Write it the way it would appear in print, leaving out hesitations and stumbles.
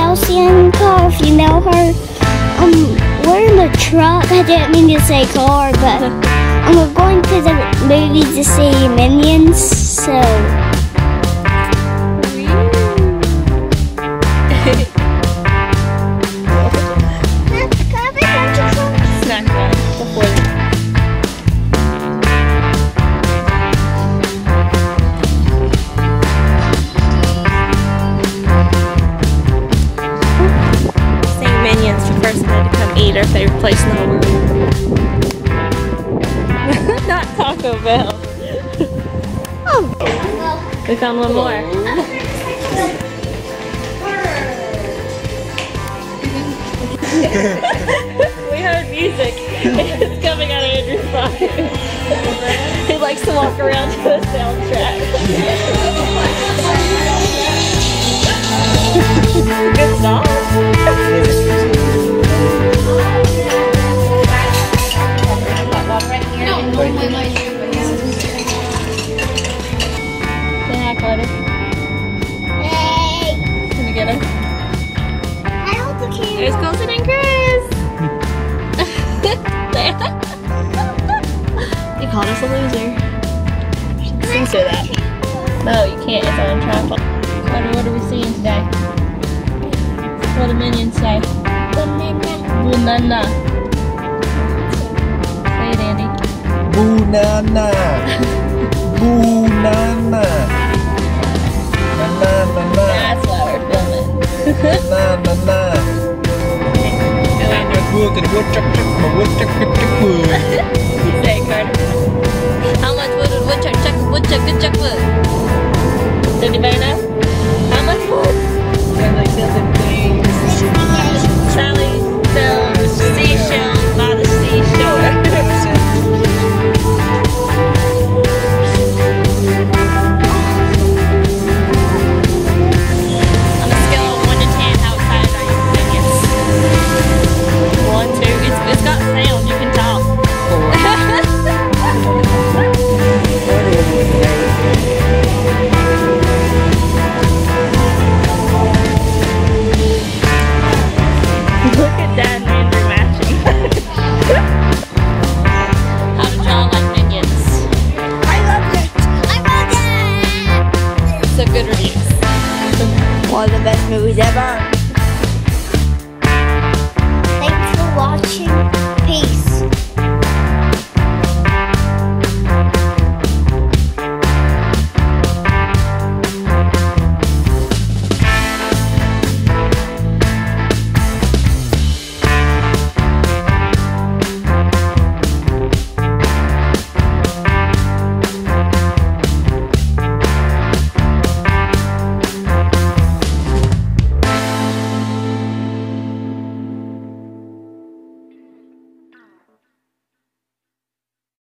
Chelsea in the car, if you know her. We're in the truck. I didn't mean to say car, but we're going to the movie to see Minions, so. Snack time before. Minions the first one to come eat our favorite place in the world. Not Taco Bell. Oh, we found one more. We heard music. It's coming out of Andrew's pocket. He likes to walk around to a soundtrack. Good song. Say hi, Carter. Hey! Can we get him? I hold the camera. There's Colton and Chris! You called us a loser. Censor that. No, you can't. It's on tripod. Carter, what are we seeing today? What do Minions say? Banana. Say it, Andy. Banana. Banana. Banana. That's why we're filming. Banana. Say it, Carter. How much wood would woodchuck chuck wood? Does anybody know? How much wood? Sally sells seashells by the seashore. On a scale of 1 to 10, how excited are you for Minions? 1, 2. It's got sound. You can talk. Look at that.